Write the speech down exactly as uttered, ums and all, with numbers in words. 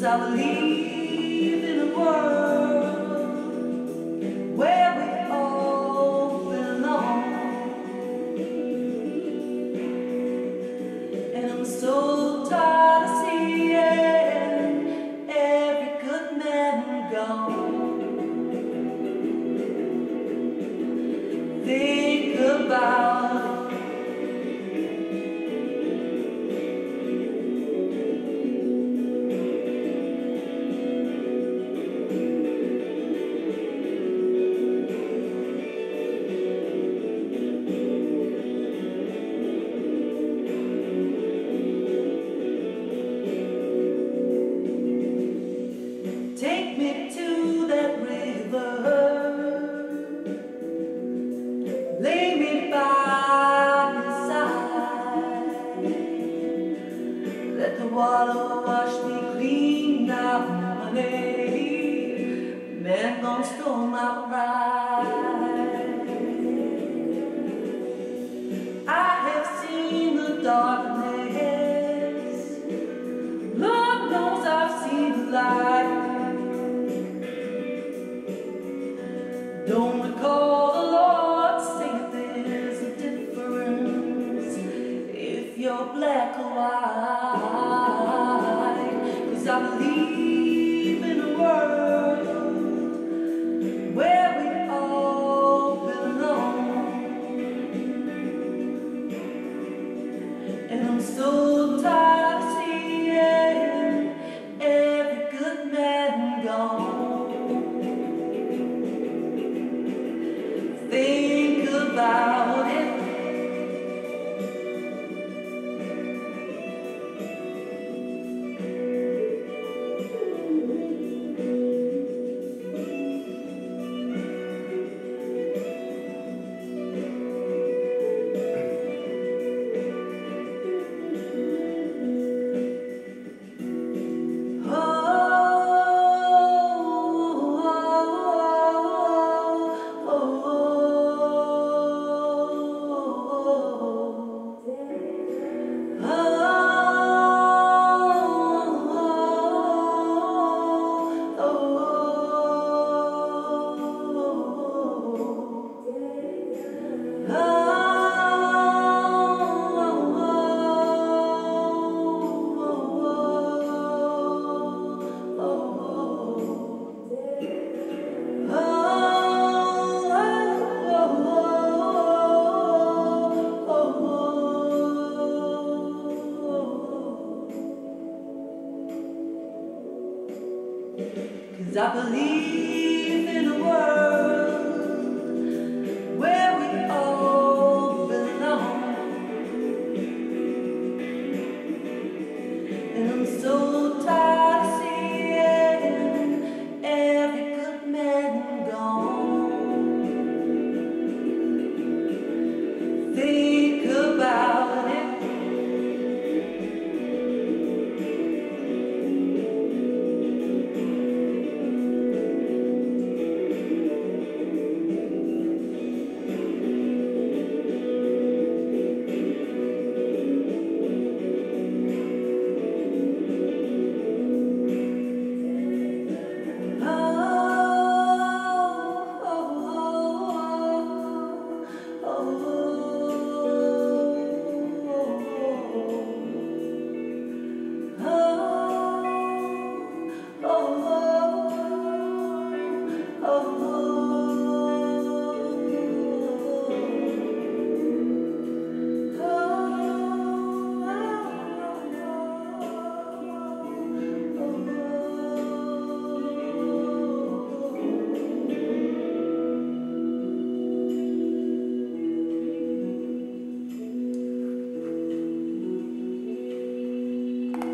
'Cause I believe in a world where we all belong. And I'm so tired of seeing every good man gone. Think about take me to that river, lay me by your side, let the water wash me clean now, honey, man don't stole my pride. I have seen the darkness, Lord knows I've seen the light. Don't recall the Lord saying there's a difference if you're black or white. 'Cause I believe in a world where we all belong. And I'm so tired of seeing every good man gone. Think about it. Cause I believe